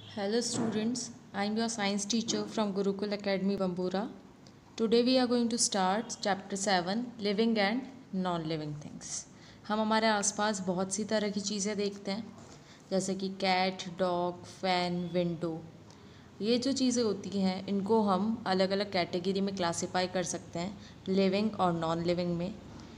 Hello students, I am your science teacher from Gurukul Academy Bambura. Today we are going to start chapter 7 living and non-living things. हम हमारे आसपास बहुत सी तरह की चीज़ें देखते हैं जैसे कि कैट, डॉग, फैन, विंडो। ये जो चीज़ें होती हैं इनको हम अलग अलग कैटेगरी में क्लासिफाई कर सकते हैं लिविंग और नॉन लिविंग में।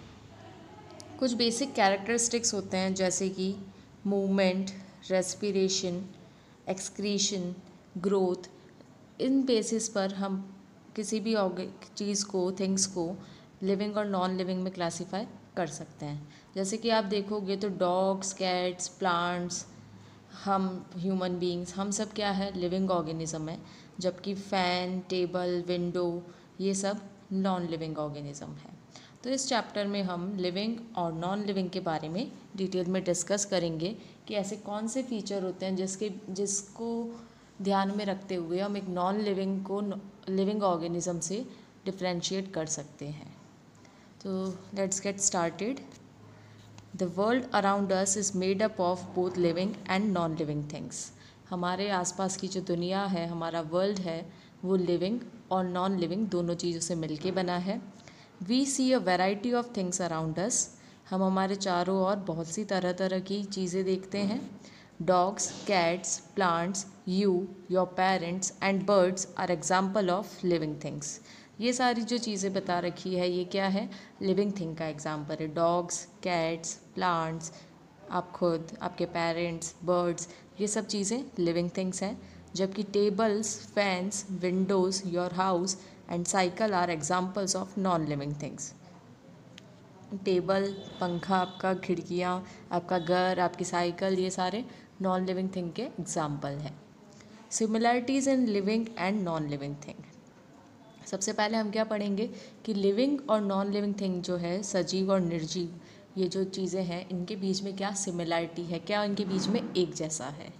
कुछ बेसिक कैरेक्टरिस्टिक्स होते हैं जैसे कि मूवमेंट, रेस्पिरेशन, एक्सक्रीशन, ग्रोथ। इन बेसिस पर हम किसी भी चीज़ को, थिंग्स को लिविंग और नॉन लिविंग में क्लासीफाई कर सकते हैं। जैसे कि आप देखोगे तो डॉग्स, कैट्स, प्लांट्स, हम ह्यूमन बीइंग्स, हम सब क्या है, लिविंग ऑर्गेनिज्म है। जबकि फ़ैन, टेबल, विंडो, ये सब नॉन लिविंग ऑर्गेनिज्म है। तो इस चैप्टर में हम लिविंग और नॉन लिविंग के बारे में डिटेल में डिस्कस करेंगे कि ऐसे कौन से फीचर होते हैं जिसको ध्यान में रखते हुए हम एक नॉन लिविंग को लिविंग ऑर्गेनिज्म से डिफ्रेंशिएट कर सकते हैं। तो let's get started. The world around us is made up of both living and non living things. हमारे आसपास की जो दुनिया है, हमारा वर्ल्ड है, वो लिविंग और नॉन लिविंग दोनों चीज़ों से मिलके बना है। We see a variety of things around us. हम हमारे चारों ओर बहुत सी तरह तरह की चीज़ें देखते हैं। Dogs, cats, plants, you, your parents and birds are example of living things. ये सारी जो चीज़ें बता रखी है ये क्या है, लिविंग थिंग का एग्जाम्पल है। डॉग्स, कैट्स, प्लांट्स, आप खुद, आपके पेरेंट्स, बर्ड्स, ये सब चीज़ें लिविंग थिंग्स हैं। जबकि tables, fans, windows, your house and cycle are examples of non living things. Table, पंखा, आपका खिड़कियाँ, आपका घर, आपकी साइकिल, ये सारे नॉन लिविंग थिंग के एग्जाम्पल हैं। Similarities in living and non living thing. सबसे पहले हम क्या पढ़ेंगे कि लिविंग और नॉन लिविंग थिंग जो है, सजीव और निर्जीव, ये जो चीज़ें हैं इनके बीच में क्या सिमिलैरिटी है, क्या इनके बीच में एक जैसा है।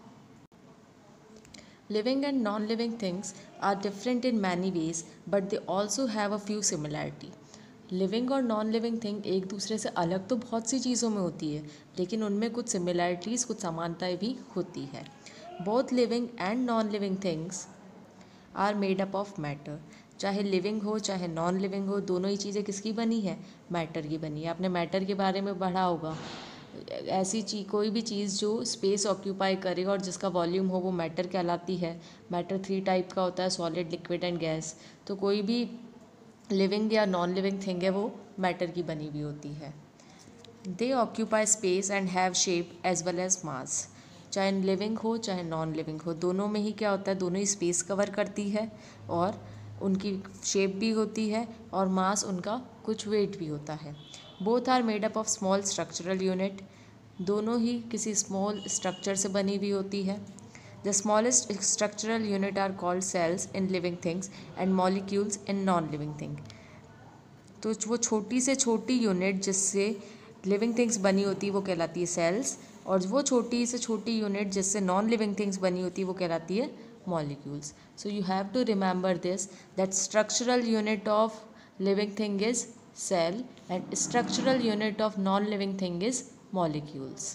Living and non living things are different in many ways but they also have a few similarity. Living और नॉन लिविंग थिंग एक दूसरे से अलग तो बहुत सी चीज़ों में होती है, लेकिन उनमें कुछ सिमिलैरिटीज़, कुछ समानताएं भी होती है। Both living and non living things are made up of matter. चाहे लिविंग हो चाहे नॉन लिविंग हो, दोनों ही चीज़ें किसकी बनी है, मैटर की बनी है। आपने मैटर के बारे में पढ़ा होगा। ऐसी चीज़, कोई भी चीज़ जो स्पेस ऑक्यूपाई करे और जिसका वॉल्यूम हो, वो मैटर कहलाती है। मैटर 3 टाइप का होता है, सॉलिड, लिक्विड एंड गैस। तो कोई भी लिविंग या नॉन लिविंग थिंग है वो मैटर की बनी हुई होती है। They occupy space and have shape as well as mass. चाहे लिविंग हो चाहे नॉन लिविंग हो, दोनों में ही क्या होता है, दोनों ही स्पेस कवर करती है और उनकी शेप भी होती है और मास, उनका कुछ वेट भी होता है। Both are made up of small structural unit. दोनों ही किसी स्मॉल स्ट्रक्चर से बनी हुई होती है। The smallest structural unit are called cells in living things and molecules in non living thing. तो वो छोटी से छोटी यूनिट जिससे लिविंग थिंग्स बनी होती है वो कहलाती है सेल्स, और वो छोटी से छोटी यूनिट जिससे नॉन लिविंग थिंग्स बनी होती है वो कहलाती है molecules. So you have to remember this, that structural unit of living thing is cell and structural unit of non living thing is molecules.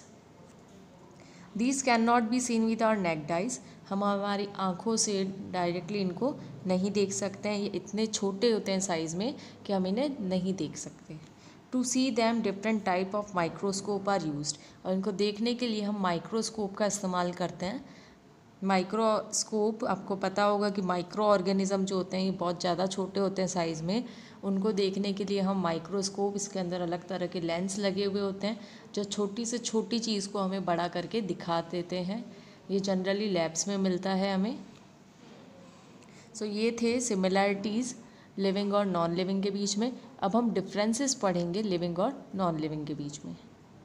These can not be seen with our naked eyes. हम हमारी आँखों से directly इनको नहीं देख सकते हैं। ये इतने छोटे होते हैं साइज़ में कि हम इन्हें नहीं देख सकते। To see them different type of microscope are used. और इनको देखने के लिए हम माइक्रोस्कोप का इस्तेमाल करते हैं। माइक्रोस्कोप, आपको पता होगा कि माइक्रो ऑर्गेनिज्म जो होते हैं ये बहुत ज़्यादा छोटे होते हैं साइज़ में। उनको देखने के लिए हम माइक्रोस्कोप, इसके अंदर अलग तरह के लेंस लगे हुए होते हैं जो छोटी से छोटी चीज़ को हमें बड़ा करके दिखा देते हैं। ये जनरली लैब्स में मिलता है हमें। सो ये थे सिमिलैरिटीज़ लिविंग और नॉन लिविंग के बीच में। अब हम डिफरेंसेस पढ़ेंगे लिविंग और नॉन लिविंग के बीच में।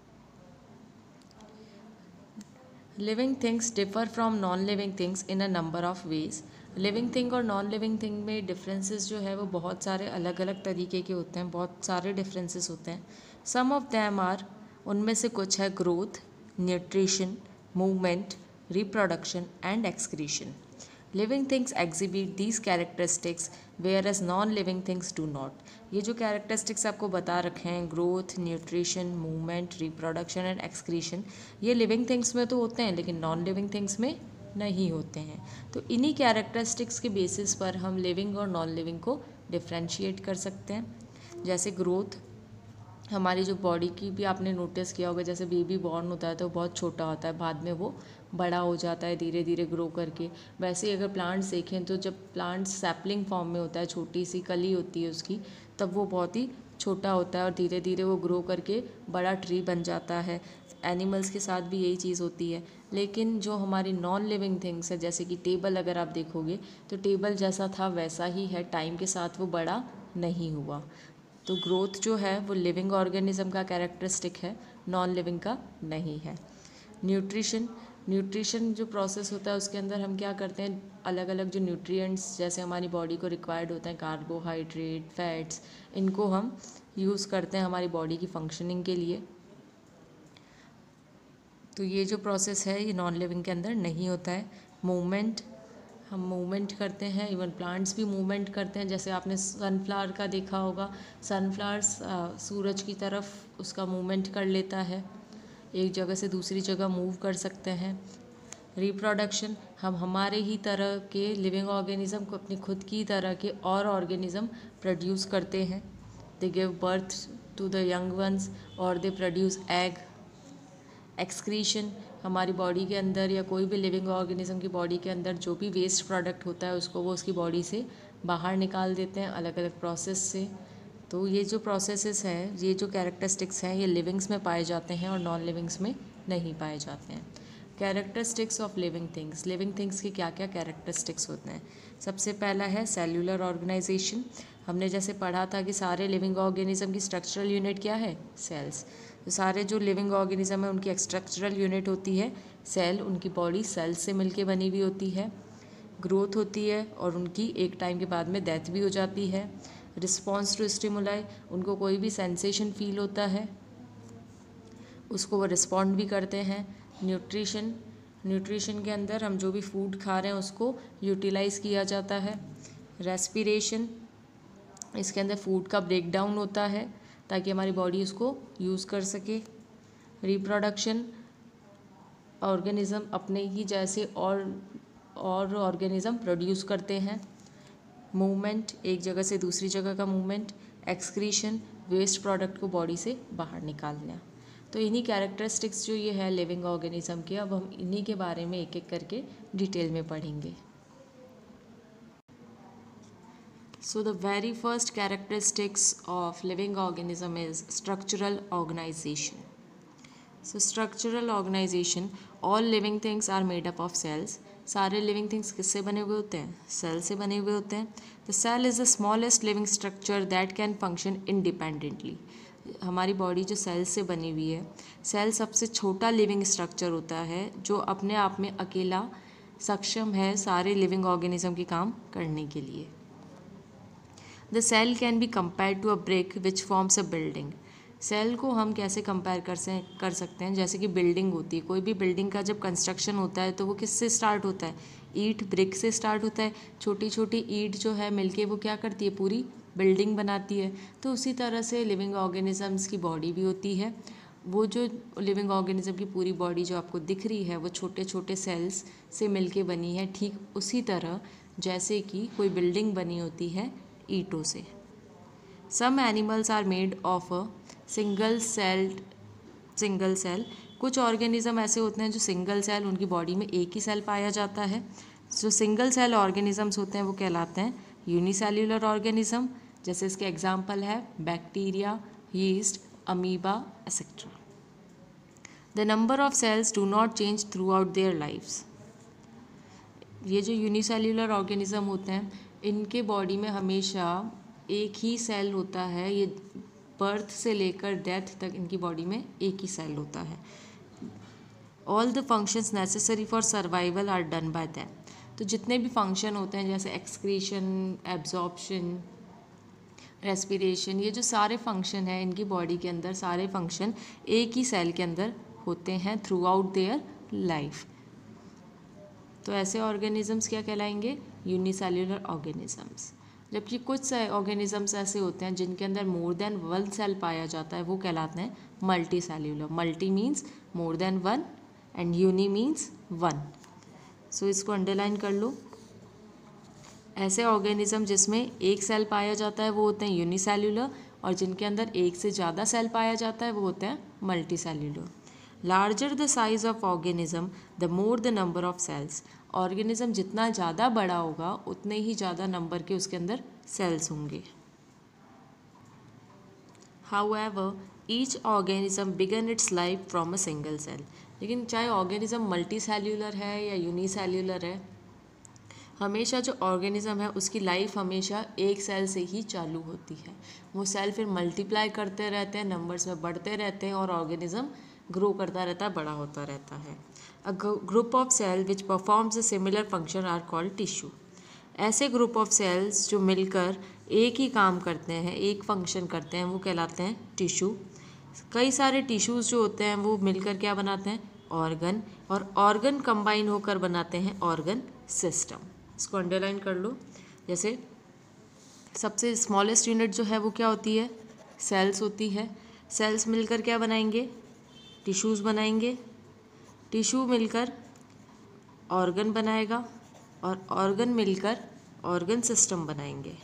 Living things differ from non living things in a number of ways. Living thing और नॉन लिविंग थिंग में डिफरेंसेस जो है वो बहुत सारे अलग अलग तरीके के होते हैं, बहुत सारे डिफरेंसेस होते हैं। सम ऑफ दैम आर, उनमें से कुछ है growth, nutrition, movement, reproduction and excretion. Living things exhibit these characteristics whereas non living things do not. ये जो कैरेक्टरिस्टिक्स आपको बता रखे हैं, growth, nutrition, movement, reproduction and excretion, ये लिविंग थिंग्स में तो होते हैं लेकिन नॉन लिविंग थिंग्स में नहीं होते हैं। तो इन्हीं कैरेक्टरिस्टिक्स के बेसिस पर हम लिविंग और नॉन लिविंग को डिफ्रेंशिएट कर सकते हैं। जैसे ग्रोथ, हमारी जो बॉडी की भी आपने नोटिस किया होगा, जैसे बेबी बॉर्न होता है तो बहुत छोटा होता है, बाद में वो बड़ा हो जाता है धीरे धीरे ग्रो करके। वैसे ही अगर प्लांट्स देखें तो जब प्लांट सैपलिंग फॉर्म में होता है, छोटी सी कली होती है उसकी, तब वो बहुत ही छोटा होता है और धीरे धीरे वो ग्रो करके बड़ा ट्री बन जाता है। एनिमल्स के साथ भी यही चीज़ होती है। लेकिन जो हमारी नॉन लिविंग थिंग्स है, जैसे कि टेबल अगर आप देखोगे तो टेबल जैसा था वैसा ही है, टाइम के साथ वो बड़ा नहीं हुआ। तो ग्रोथ जो है वो लिविंग ऑर्गेनिज्म का कैरेक्टरिस्टिक है, नॉन लिविंग का नहीं है। न्यूट्रिशन जो प्रोसेस होता है उसके अंदर हम क्या करते हैं, अलग अलग जो न्यूट्रिएंट्स जैसे हमारी बॉडी को रिक्वायर्ड होते हैं, कार्बोहाइड्रेट, फैट्स, इनको हम यूज़ करते हैं हमारी बॉडी की फंक्शनिंग के लिए। तो ये जो प्रोसेस है ये नॉन लिविंग के अंदर नहीं होता है। मूवमेंट, हम मूवमेंट करते हैं, इवन प्लांट्स भी मूवमेंट करते हैं। जैसे आपने सनफ्लावर का देखा होगा, सनफ्लावर्स सूरज की तरफ उसका मूवमेंट कर लेता है, एक जगह से दूसरी जगह मूव कर सकते हैं। रिप्रोडक्शन, हम हमारे ही तरह के लिविंग ऑर्गेनिज्म को अपनी खुद की तरह के और ऑर्गेनिज्म प्रोड्यूस करते हैं। They give birth to the young ones और दे प्रोड्यूस एग। एक्सक्रीशन, हमारी बॉडी के अंदर या कोई भी लिविंग ऑर्गेनिज्म की बॉडी के अंदर जो भी वेस्ट प्रोडक्ट होता है उसको वो उसकी बॉडी से बाहर निकाल देते हैं अलग अलग प्रोसेस से। तो ये जो प्रोसेसेस हैं, ये जो कैरेक्टरिस्टिक्स हैं, ये लिविंग्स में पाए जाते हैं और नॉन लिविंग्स में नहीं पाए जाते हैं। Characteristics of living things, living things के क्या क्या कैरेक्टरिस्टिक्स होते हैं। सबसे पहला है सेल्यूलर ऑर्गेनाइजेशन। हमने जैसे पढ़ा था कि सारे लिविंग ऑर्गेनिज्म की स्ट्रक्चरल यूनिट क्या है, सेल्स। तो सारे जो लिविंग ऑर्गेनिज्म है उनकी एक स्ट्रक्चरल यूनिट होती है सेल, उनकी बॉडी सेल्स से मिलके बनी हुई होती है। ग्रोथ होती है और उनकी एक टाइम के बाद में डेथ भी हो जाती है। रिस्पॉन्स टू स्टिमुलाई, उनको कोई भी सेंसेशन फील होता है उसको वो रिस्पॉन्ड भी करते हैं। न्यूट्रिशन के अंदर हम जो भी फूड खा रहे हैं उसको यूटिलाइज़ किया जाता है। रेस्पिरेशन, इसके अंदर फूड का ब्रेक डाउन होता है ताकि हमारी बॉडी उसको यूज़ कर सके। रिप्रोडक्शन, ऑर्गेनिज्म अपने ही जैसे और ऑर्गेनिज्म प्रोड्यूस करते हैं। मूवमेंट, एक जगह से दूसरी जगह का मूवमेंट। एक्सक्रीशन, वेस्ट प्रोडक्ट को बॉडी से बाहर निकालना। तो इन्हीं कैरेक्टरिस्टिक्स जो ये है लिविंग ऑर्गेनिज्म के, अब हम इन्हीं के बारे में एक एक करके डिटेल में पढ़ेंगे। So the very first characteristics of living organism is structural organization. So structural organization, all living things are made up of cells. सारे लिविंग थिंग्स किससे बने हुए होते हैं, सेल से बने हुए होते हैं। The cell is the smallest living structure that can function independently. हमारी बॉडी जो सेल से बनी हुई है, सेल सबसे छोटा लिविंग स्ट्रक्चर होता है जो अपने आप में अकेला सक्षम है सारे लिविंग ऑर्गेनिज्म के काम करने के लिए। The cell can be compare to a brick which forms a building. Cell को हम कैसे कंपेयर कर सकते हैं, जैसे कि बिल्डिंग होती है, कोई भी बिल्डिंग का जब कंस्ट्रक्शन होता है तो वो किससे स्टार्ट होता है, ईंट ब्रिक से स्टार्ट होता है। छोटी छोटी ईंट जो है मिलके वो क्या करती है, पूरी बिल्डिंग बनाती है। तो उसी तरह से लिविंग ऑर्गेनिजम्स की बॉडी भी होती है। वो जो लिविंग ऑर्गेनिज्म की पूरी बॉडी जो आपको दिख रही है वो छोटे छोटे सेल्स से मिलके बनी है, ठीक उसी तरह जैसे कि कोई बिल्डिंग बनी होती है ईंटों से। Some animals are made of a single cell. कुछ ऑर्गेनिज्म ऐसे होते हैं जो सिंगल सेल, उनकी बॉडी में एक ही सेल पाया जाता है। जो सिंगल सेल ऑर्गेनिजम्स होते हैं वो कहलाते हैं यूनिसेल्यूलर ऑर्गेनिज्म। जैसे इसके एग्जाम्पल है bacteria, yeast, amoeba etcetera. The number of cells do not change throughout their lifes. ये जो यूनिसेल्यूलर ऑर्गेनिज्म होते हैं इनके बॉडी में हमेशा एक ही सेल होता है। ये बर्थ से लेकर डेथ तक इनकी बॉडी में एक ही सेल होता है। All the functions necessary for survival are done by them. तो जितने भी फंक्शन होते हैं जैसे एक्सक्रीशन, एब्जॉर्प्शन, रेस्पिरेशन, ये जो सारे फंक्शन हैं इनकी बॉडी के अंदर, सारे फंक्शन एक ही सेल के अंदर होते हैं थ्रू आउट देयर लाइफ। तो ऐसे ऑर्गेनिजम्स क्या कहलाएंगे, यूनिसेल्यूलर ऑर्गेनिजम्स। जबकि कुछ ऑर्गेनिजम्स ऐसे होते हैं जिनके अंदर मोर देन वन सेल पाया जाता है, वो कहलाते हैं multi cellular. Multi means more than one and uni means one. So इसको अंडरलाइन कर लो। ऐसे ऑर्गेनिज्म जिसमें एक सेल पाया जाता है वो होते हैं यूनिसेल्यूलर, और जिनके अंदर एक से ज़्यादा सेल पाया जाता है वो होते हैं multicellular. Larger the size of organism the more the number of cells. Organism जितना ज़्यादा बड़ा होगा उतने ही ज़्यादा नंबर के उसके अंदर सेल्स होंगे। However, each organism began its life from a single cell. लेकिन चाहे ऑर्गेनिज्म मल्टी सेल्यूलर है या यूनिसेल्यूलर है, हमेशा जो ऑर्गेनिज्म है उसकी लाइफ हमेशा एक सेल से ही चालू होती है। वो सेल फिर मल्टीप्लाई करते रहते हैं, नंबर्स में बढ़ते रहते हैं और ऑर्गेनिज्म ग्रो करता रहता है, बड़ा होता रहता है। A group of cell which performs a similar function are called tissue. ऐसे ग्रुप ऑफ सेल्स जो मिलकर एक ही काम करते हैं, एक फंक्शन करते हैं, वो कहलाते हैं टिश्यू। कई सारे टिश्यूज़ जो होते हैं वो मिलकर क्या बनाते हैं, ऑर्गन, और ऑर्गन कंबाइन होकर बनाते हैं ऑर्गन सिस्टम। इसको अंडरलाइन कर लो। जैसे सबसे स्मॉलेस्ट यूनिट जो है वो क्या होती है, सेल्स होती है। सेल्स मिलकर क्या बनाएंगे, टिश्यूज़ बनाएंगे। टिश्यू मिलकर ऑर्गन बनाएगा और ऑर्गन मिलकर ऑर्गन सिस्टम बनाएंगे।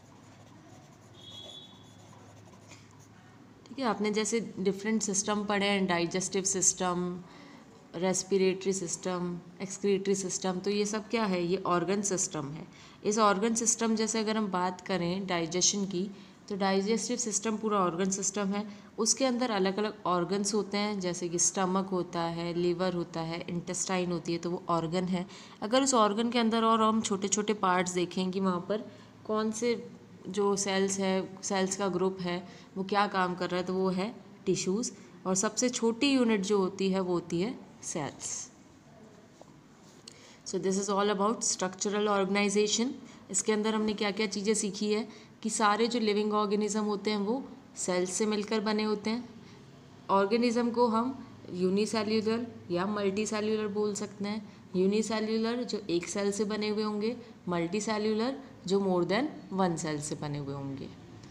ठीक है, आपने जैसे डिफरेंट सिस्टम पढ़े हैं, digestive system, respiratory system, excretory system, तो ये सब क्या है, ये ऑर्गन सिस्टम है। इस ऑर्गन सिस्टम जैसे अगर हम बात करें डाइजेशन की, तो डाइजेस्टिव सिस्टम पूरा ऑर्गन सिस्टम है। उसके अंदर अलग अलग ऑर्गन्स होते हैं, जैसे कि स्टमक होता है, लीवर होता है, इंटेस्टाइन होती है, तो वो ऑर्गन है। अगर उस ऑर्गन के अंदर और हम छोटे छोटे पार्ट्स देखें कि वहाँ पर कौन से जो सेल्स है, सेल्स का ग्रुप है, वो क्या काम कर रहा है, तो वो है टिश्यूज़। और सबसे छोटी यूनिट जो होती है वो होती है cells. So this is all about structural organisation. इसके अंदर हमने क्या क्या चीज़ें सीखी है कि सारे जो लिविंग ऑर्गेनिज्म होते हैं वो सेल्स से मिलकर बने होते हैं। ऑर्गेनिज्म को हम यूनिसेल्यूलर या मल्टीसेल्यूलर बोल सकते हैं। यूनिसेल्यूलर जो एक सेल से बने हुए होंगे, मल्टीसेल्यूलर जो मोर देन वन सेल से बने हुए होंगे।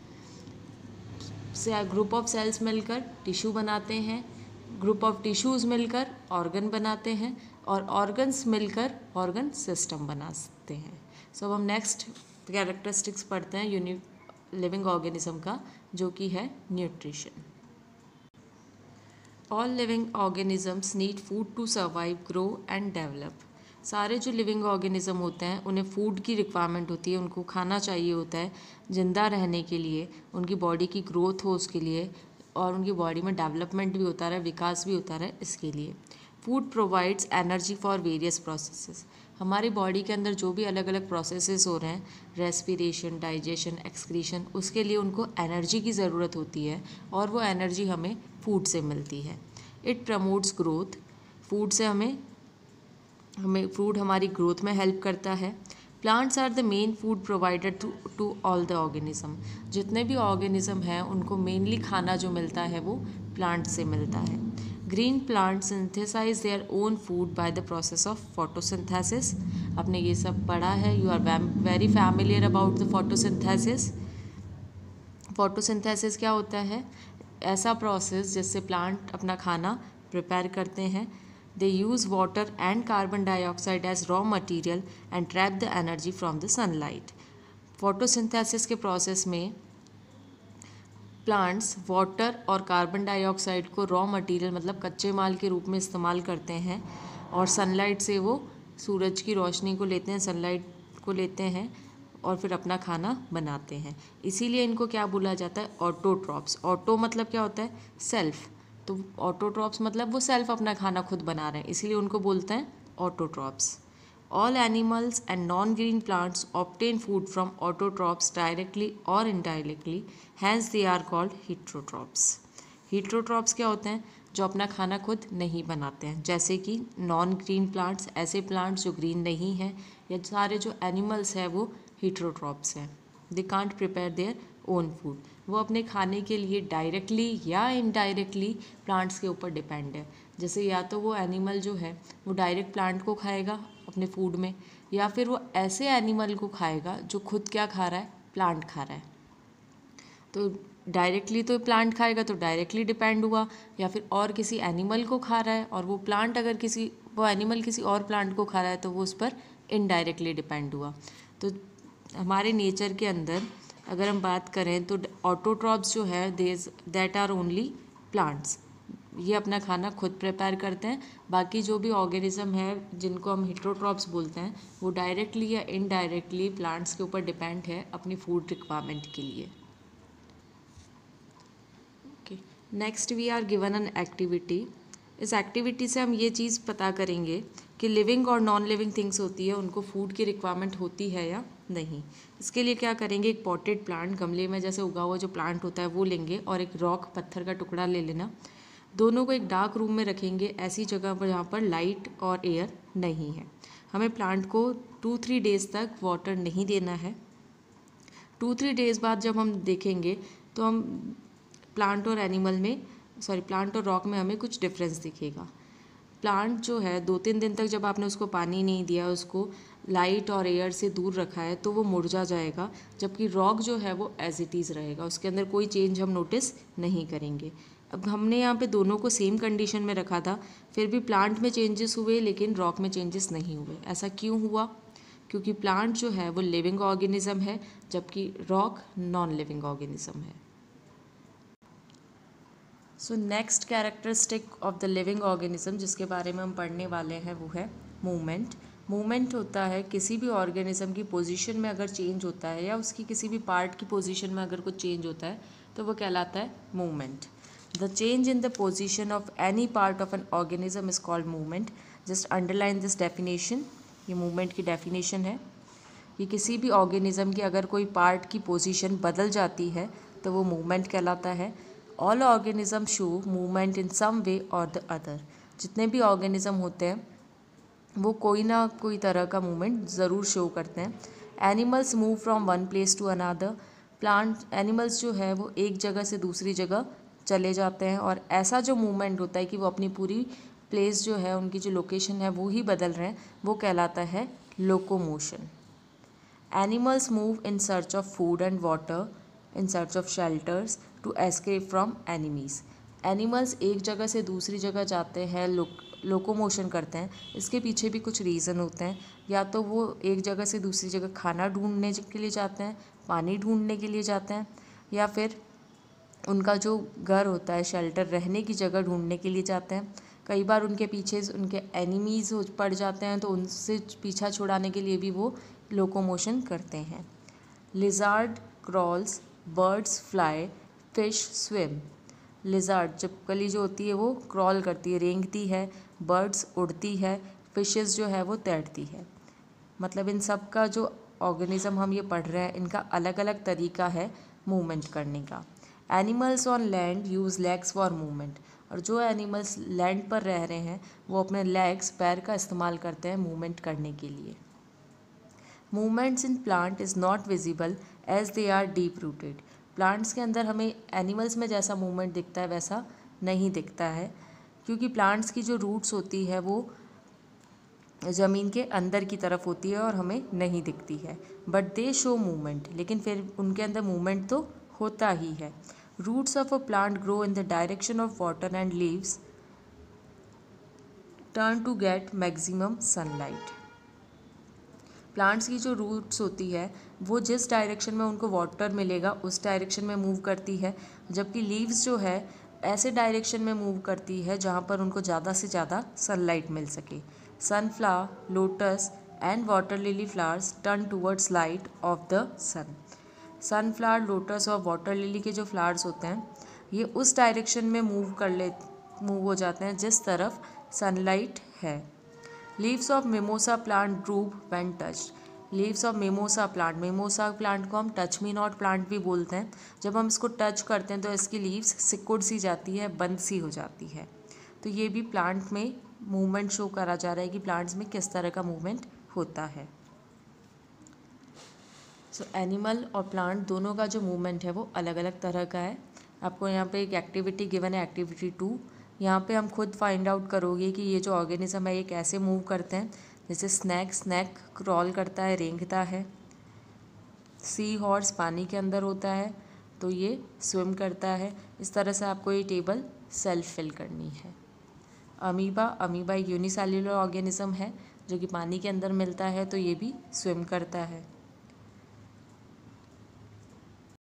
ग्रुप ऑफ सेल्स मिलकर टिश्यू बनाते हैं, ग्रुप ऑफ टिश्यूज़ मिलकर ऑर्गन बनाते हैं, और ऑर्गन्स मिलकर ऑर्गन सिस्टम बनाते हैं। सो अब हम नेक्स्ट कैरेक्टरिस्टिक्स पढ़ते हैं लिविंग ऑर्गेनिज्म का, जो कि है nutrition. All living organisms need food to survive, grow and develop. सारे जो लिविंग ऑर्गेनिज्म होते हैं उन्हें फूड की रिक्वायरमेंट होती है, उनको खाना चाहिए होता है जिंदा रहने के लिए, उनकी बॉडी की ग्रोथ हो उसके लिए, और उनकी बॉडी में डेवलपमेंट भी होता रहे, विकास भी होता रहे, इसके लिए। Food provides energy for various processes. हमारी बॉडी के अंदर जो भी अलग अलग प्रोसेसेस हो रहे हैं, रेस्पिरेशन, डाइजेशन, एक्सक्रीशन, उसके लिए उनको एनर्जी की ज़रूरत होती है, और वो एनर्जी हमें फूड से मिलती है। It promotes growth. फूड से हमें फूड हमारी ग्रोथ में हेल्प करता है। Plants are the main food provider to all the organism. जितने भी ऑर्गेनिज्म हैं उनको मेनली खाना जो मिलता है वो प्लांट से मिलता है। Green plant synthesise their own food by the process of photosynthesis. आपने ये सब पढ़ा है, you are very familiar about the photosynthesis. Photosynthesis क्या होता है, ऐसा प्रोसेस जिससे प्लांट अपना खाना प्रिपेयर करते हैं। They use water and carbon dioxide as raw material and trap the energy from the sunlight. Photosynthesis के प्रोसेस में प्लांट्स वाटर और कार्बन डाइऑक्साइड को रॉ मटेरियल मतलब कच्चे माल के रूप में इस्तेमाल करते हैं, और सनलाइट से वो सूरज की रोशनी को लेते हैं, सनलाइट को लेते हैं और फिर अपना खाना बनाते हैं। इसीलिए इनको क्या बोला जाता है, ऑटोट्रॉप्स। ऑटो मतलब क्या होता है, सेल्फ, तो ऑटोट्रॉप्स मतलब वो सेल्फ अपना खाना खुद बना रहे हैं, इसीलिए उनको बोलते हैं autotrophs. All animals and non green plants obtain food from autotrophs directly और indirectly, hence they are called heterotrophs. Heterotrophs क्या होते हैं, जो अपना खाना खुद नहीं बनाते हैं, जैसे कि नॉन ग्रीन प्लांट्स, ऐसे प्लांट्स जो ग्रीन नहीं हैं, या सारे जो एनिमल्स हैं वो हीट्रोट्रॉप्स हैं। They can't prepare their own food. वो अपने खाने के लिए डायरेक्टली या इनडायरेक्टली प्लांट्स के ऊपर डिपेंड है। जैसे या तो वो एनिमल जो है वो डायरेक्ट प्लांट को खाएगा अपने फूड में, या फिर वो ऐसे एनिमल को खाएगा जो खुद क्या खा रहा है, प्लांट खा रहा है। तो डायरेक्टली तो प्लांट खाएगा तो डायरेक्टली डिपेंड हुआ, या फिर और किसी एनिमल को खा रहा है और वो प्लांट अगर वो एनिमल किसी और प्लांट को खा रहा है तो वो उस पर इनडायरेक्टली डिपेंड हुआ। तो हमारे नेचर के अंदर अगर हम बात करें तो ऑटोट्रॉप्स जो है दैट आर ओनली प्लांट्स, ये अपना खाना खुद प्रिपेयर करते हैं। बाकी जो भी ऑर्गेनिज्म है जिनको हम हेटेरोट्रॉप्स बोलते हैं वो डायरेक्टली या इनडायरेक्टली प्लांट्स के ऊपर डिपेंड है अपनी फूड रिक्वायरमेंट के लिए। Okay, next we are given an activity. इस एक्टिविटी से हम ये चीज़ पता करेंगे कि लिविंग और नॉन लिविंग थिंग्स होती है उनको फूड की रिक्वायरमेंट होती है या नहीं। इसके लिए क्या करेंगे, एक पॉटेड प्लांट, गमले में जैसे उगा हुआ जो प्लांट होता है वो लेंगे और एक रॉक, पत्थर का टुकड़ा ले लेना। दोनों को एक डार्क रूम में रखेंगे, ऐसी जगह पर जहाँ पर लाइट और एयर नहीं है। हमें प्लांट को 2-3 डेज़ तक वाटर नहीं देना है। 2-3 डेज़ बाद जब हम देखेंगे तो हम प्लांट और रॉक में हमें कुछ डिफरेंस दिखेगा। प्लांट जो है 2-3 दिन तक जब आपने उसको पानी नहीं दिया, उसको लाइट और एयर से दूर रखा है तो वो मुरझा जाएगा, जबकि रॉक जो है वो एज इट इज़ रहेगा, उसके अंदर कोई चेंज हम नोटिस नहीं करेंगे। अब हमने यहाँ पे दोनों को सेम कंडीशन में रखा था, फिर भी प्लांट में चेंजेस हुए लेकिन रॉक में चेंजेस नहीं हुए। ऐसा क्यों हुआ? क्योंकि प्लांट जो है वो लिविंग ऑर्गेनिज्म है जबकि रॉक नॉन लिविंग ऑर्गेनिज्म है। So next characteristic of the living organism जिसके बारे में हम पढ़ने वाले हैं वो है मूवमेंट। मूवमेंट होता है किसी भी ऑर्गेनिज्म की पोजीशन में अगर चेंज होता है या उसकी किसी भी पार्ट की पोजीशन में अगर कुछ चेंज होता है तो वो कहलाता है movement. The change in the position of any part of an organism is called movement. Just underline this definition, ये मूवमेंट की डेफिनेशन है कि किसी भी ऑर्गेनिज्म की अगर कोई पार्ट की पोजीशन बदल जाती है तो वो मूवमेंट कहलाता है। All organism show movement in some way और द अदर। जितने भी ऑर्गेनिज्म होते हैं वो कोई ना कोई तरह का मूवमेंट ज़रूर शो करते हैं। Animals move from one place to another. Animals जो है वो एक जगह से दूसरी जगह चले जाते हैं और ऐसा जो मूवमेंट होता है कि वो अपनी पूरी प्लेस जो है, उनकी जो लोकेशन है वो ही बदल रहे हैं, वो कहलाता है locomotion. Animals move in search of food and water, in search of shelters to escape from enemies. Animals एक जगह से दूसरी जगह जाते हैं, लोकोमोशन करते हैं। इसके पीछे भी कुछ रीज़न होते हैं। या तो वो एक जगह से दूसरी जगह खाना ढूंढने के लिए जाते हैं, पानी ढूंढने के लिए जाते हैं, या फिर उनका जो घर होता है, शेल्टर, रहने की जगह ढूंढने के लिए जाते हैं। कई बार उनके पीछे उनके एनिमीज़ पड़ जाते हैं तो उनसे पीछा छुड़ाने के लिए भी वो लोकोमोशन करते हैं। Lizard crawls, birds fly, fish swim. Lizard छिपकली जो होती है वो क्रॉल करती है, रेंगती है, बर्ड्स उड़ती है, फिशेस जो है वो तैरती है। मतलब इन सब का जो ऑर्गेनिज्म हम ये पढ़ रहे हैं इनका अलग अलग तरीका है मूवमेंट करने का। Animals on land use legs for movement. और जो एनिमल्स लैंड पर रह रहे हैं वो अपने लेग्स, पैर का इस्तेमाल करते हैं मूवमेंट करने के लिए। Movements in plant is not visible as they are deep rooted. Plants के अंदर हमें एनिमल्स में जैसा मूवमेंट दिखता है वैसा नहीं दिखता है, क्योंकि प्लांट्स की जो रूट्स होती है वो ज़मीन के अंदर की तरफ होती है और हमें नहीं दिखती है। बट दे शो मूवमेंट, लेकिन फिर उनके अंदर मूवमेंट तो होता ही है। Roots of a plant grow in the direction of water and leaves turn to get maximum sunlight. Plants की जो रूट्स होती है वो जिस डायरेक्शन में उनको वाटर मिलेगा उस डायरेक्शन में मूव करती है, जबकि लीव्स जो है ऐसे डायरेक्शन में मूव करती है जहाँ पर उनको ज़्यादा से ज़्यादा सनलाइट मिल सके। Sunflower, lotus and water lily flowers turn towards light of the sun. Sunflower, lotus और वाटर लिली के जो फ्लावर्स होते हैं ये उस डायरेक्शन में मूव हो जाते हैं जिस तरफ सनलाइट है। Leaves of mimosa plant droop when touched. Leaves of mimosa plant को हम टच मी नॉट प्लांट भी बोलते हैं। जब हम इसको टच करते हैं तो इसकी लीव्स सिकुड़ सी जाती है, बंद सी हो जाती है। तो ये भी प्लांट में मूवमेंट शो करा जा रहा है कि प्लांट्स में किस तरह का मूवमेंट होता है। सो एनिमल और प्लांट दोनों का जो मूवमेंट है वो अलग अलग तरह का है। आपको यहाँ पे एक एक्टिविटी गिवन है, एक्टिविटी 2। यहाँ पे हम खुद फाइंड आउट करोगे कि ये जो ऑर्गेनिज्म है ये कैसे मूव करते हैं। जैसे स्नैक क्रॉल करता है, रेंगता है। सी हॉर्स पानी के अंदर होता है तो ये स्विम करता है। इस तरह से आपको ये टेबल सेल्फ फिल करनी है। अमीबा एक यूनिसेल्युलर ऑर्गेनिज्म है जो कि पानी के अंदर मिलता है, तो ये भी स्विम करता है।